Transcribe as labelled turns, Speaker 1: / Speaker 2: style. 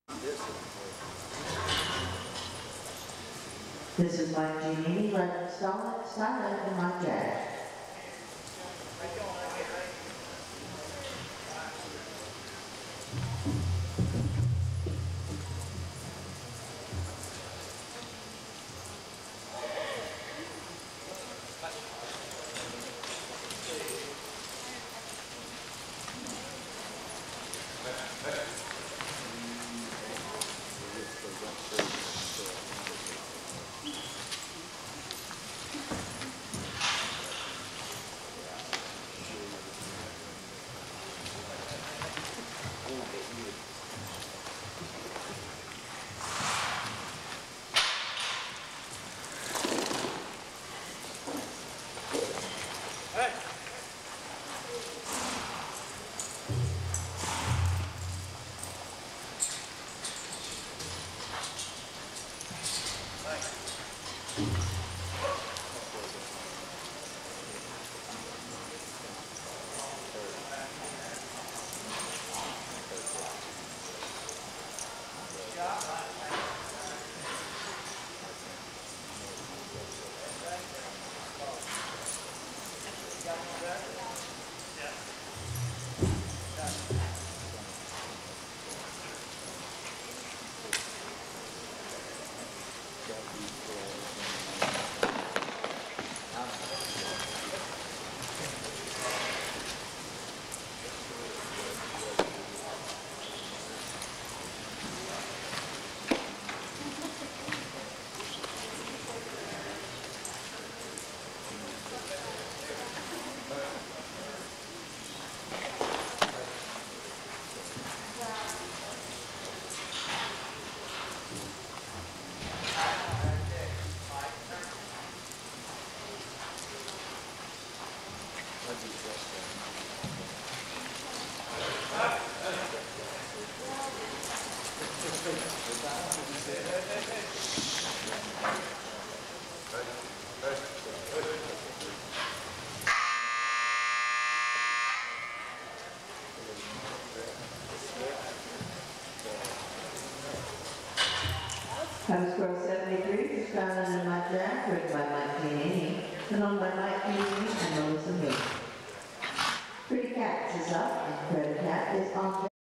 Speaker 1: This is my Giannini, let Stylin and my Mare. Time score 73 for Stylin and my Mare, written by Giannini, and on by Giannini and Melissa Moon. Pretty Cats is up, and Pretty Cat is on.